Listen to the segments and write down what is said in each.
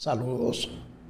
Saludos,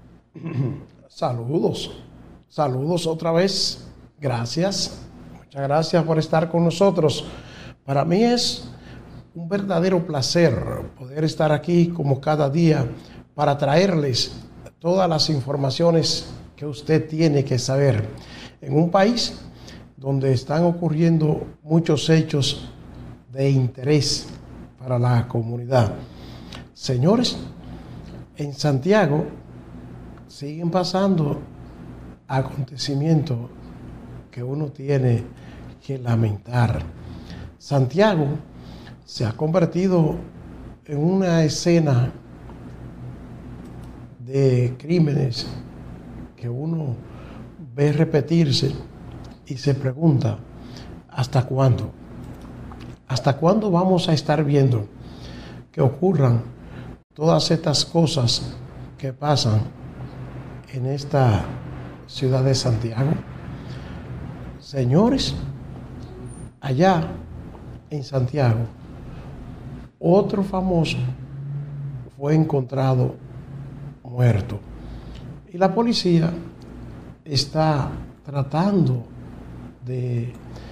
saludos otra vez. Gracias, muchas gracias por estar con nosotros. Para mí es un verdadero placer poder estar aquí como cada día para traerles todas las informaciones que usted tiene que saber en un país donde están ocurriendo muchos hechos de interés para la comunidad. Señores, en Santiago siguen pasando acontecimientos que uno tiene que lamentar. Santiago se ha convertido en una escena de crímenes que uno ve repetirse y se pregunta, ¿hasta cuándo? ¿Hasta cuándo vamos a estar viendo que ocurran todas estas cosas que pasan en esta ciudad de Santiago? Señores, allá en Santiago, otro famoso fue encontrado muerto y la policía está tratando de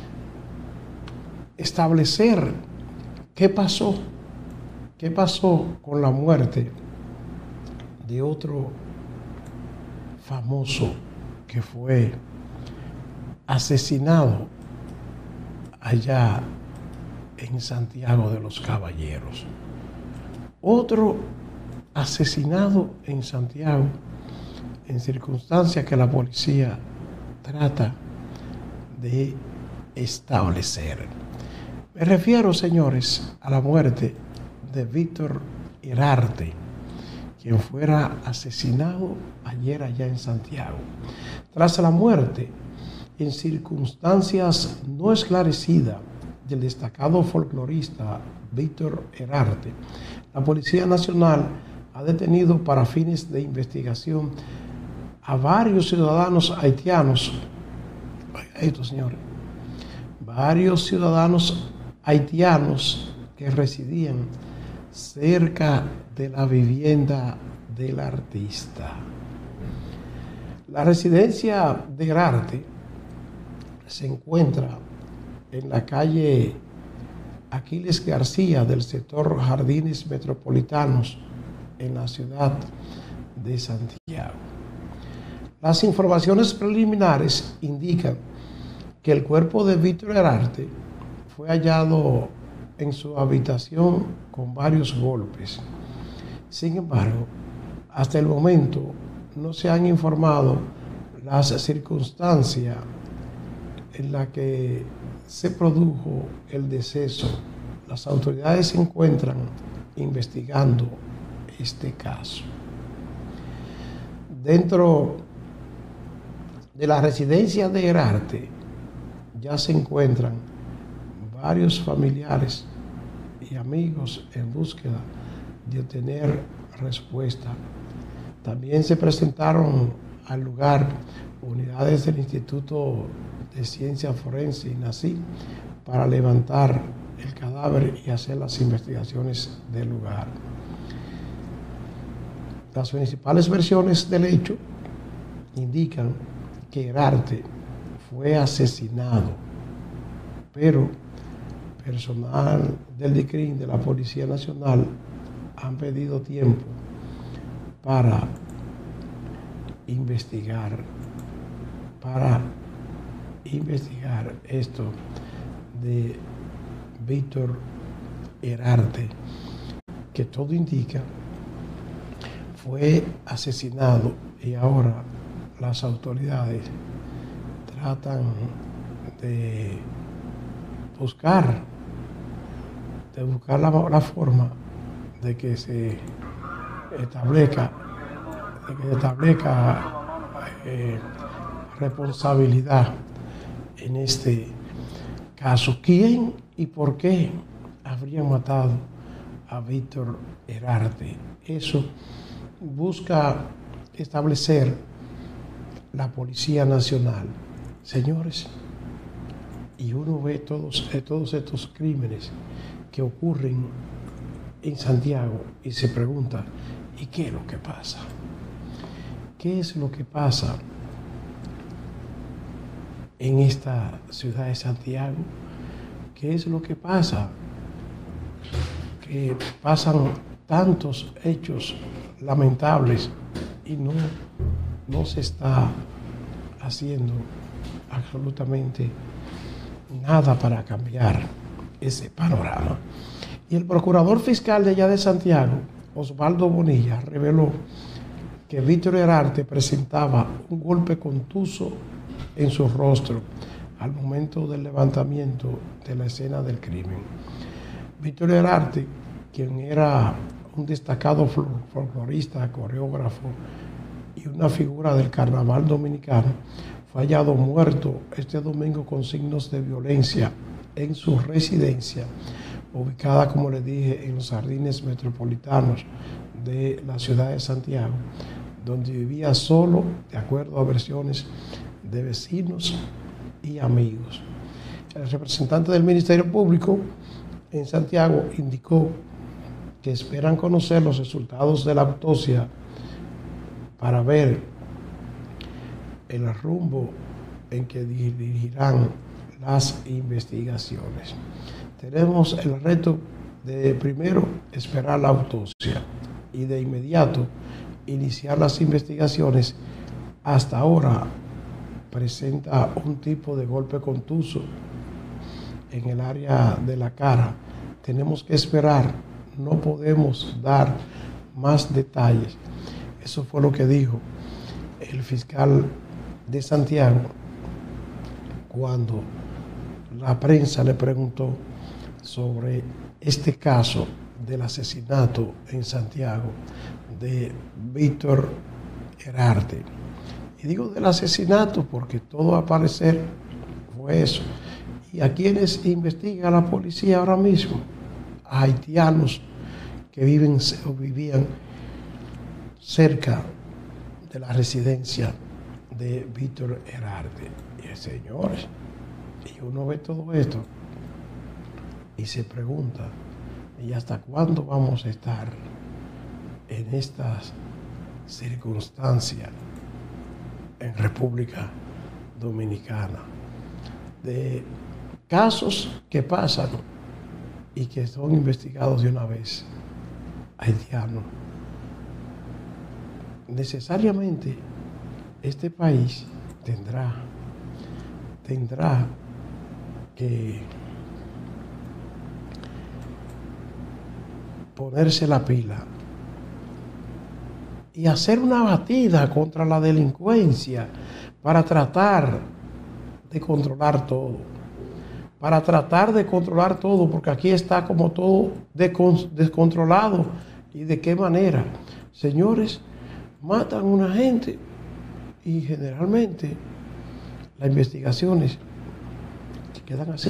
establecer qué pasó con la muerte de otro famoso que fue asesinado allá en Santiago de los Caballeros. Otro asesinado en Santiago en circunstancias que la policía trata de establecer. Me refiero, señores, a la muerte de Víctor Herarte, quien fuera asesinado ayer allá en Santiago. Tras la muerte, en circunstancias no esclarecidas, del destacado folclorista Víctor Herarte, la Policía Nacional ha detenido para fines de investigación a varios ciudadanos haitianos. Esto, señores, varios ciudadanos haitianos que residían cerca de la vivienda del artista. La residencia de Herarte se encuentra en la calle Aquiles García del sector Jardines Metropolitanos en la ciudad de Santiago. Las informaciones preliminares indican que el cuerpo de Víctor Herarte fue hallado en su habitación con varios golpes. Sin embargo, hasta el momento no se han informado las circunstancias en las que se produjo el deceso. Las autoridades se encuentran investigando este caso. Dentro de la residencia de Herarte ya se encuentran varios familiares y amigos en búsqueda de obtener respuesta. También se presentaron al lugar unidades del Instituto de Ciencia Forense, INACI, para levantar el cadáver y hacer las investigaciones del lugar. Las principales versiones del hecho indican que Herarte fue asesinado, pero personal del DICRIN de la Policía Nacional han pedido tiempo para investigar esto de Víctor Herarte, que todo indica fue asesinado y ahora las autoridades tratan de buscar la forma de que se establezca responsabilidad en este caso. ¿Quién y por qué habrían matado a Víctor Herarte? Eso busca establecer la Policía Nacional. Señores, y uno ve todos estos crímenes que ocurren en Santiago y se pregunta, ¿y ¿Y qué es lo que pasa? ¿Qué es lo que pasa en esta ciudad de Santiago? ¿Qué es lo que pasa? Que pasan tantos hechos lamentables y no se está haciendo absolutamente nada para cambiar ese panorama. Y el procurador fiscal de allá de Santiago, Osvaldo Bonilla, reveló que Víctor Herarte presentaba un golpe contuso en su rostro al momento del levantamiento de la escena del crimen. Víctor Herarte, quien era un destacado folclorista, coreógrafo y una figura del carnaval dominicano, fue hallado muerto este domingo con signos de violencia en su residencia, ubicada, como les dije, en los jardines metropolitanos de la ciudad de Santiago, donde vivía solo, de acuerdo a versiones de vecinos y amigos. El representante del Ministerio Público en Santiago indicó que esperan conocer los resultados de la autopsia para ver el rumbo en que dirigirán las investigaciones. Tenemos el reto de primero esperar la autopsia y de inmediato iniciar las investigaciones. Hasta ahora presenta un tipo de golpe contuso en el área de la cara. Tenemos que esperar, no podemos dar más detalles. Eso fue lo que dijo el fiscal de Santiago cuando la prensa le preguntó sobre este caso del asesinato en Santiago de Víctor Herarte. Y digo del asesinato porque todo al parecer fue eso. ¿Y a quienes investiga la policía ahora mismo? A haitianos que viven o vivían cerca de la residencia de Víctor Herarte. Y señores, y uno ve todo esto y se pregunta, ¿y hasta cuándo vamos a estar en estas circunstancias en República Dominicana? De casos que pasan y que son investigados de una vez, haitianos. Necesariamente este país tendrá que ponerse la pila y hacer una batida contra la delincuencia para tratar de controlar todo. Porque aquí está como todo descontrolado. ¿Y de qué manera? Señores, matan a una gente y generalmente las investigaciones se quedan así.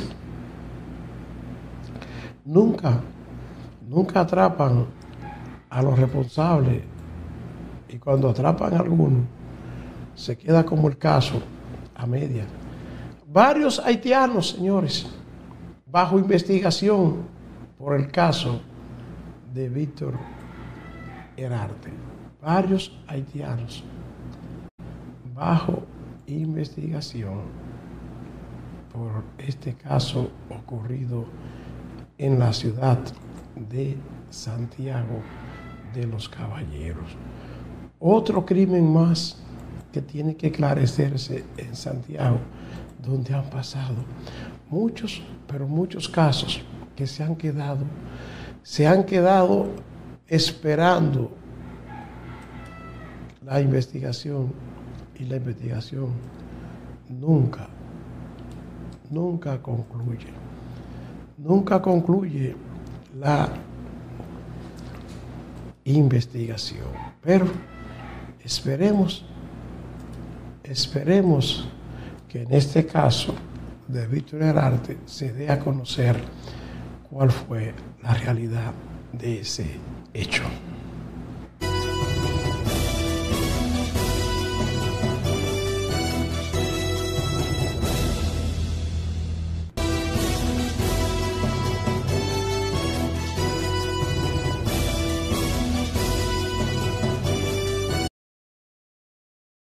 Nunca atrapan a los responsables, y cuando atrapan a alguno se queda como el caso a media. Varios haitianos, señores, bajo investigación por el caso de Víctor Herarte. Varios haitianos bajo investigación por este caso ocurrido en la ciudad de Santiago de los Caballeros. Otro crimen más que tiene que esclarecerse en Santiago, donde han pasado muchos casos que se han quedado esperando la investigación, y la investigación nunca concluye. Nunca concluye la investigación. Pero esperemos que en este caso de Víctor Herarte se dé a conocer cuál fue la realidad de ese hecho.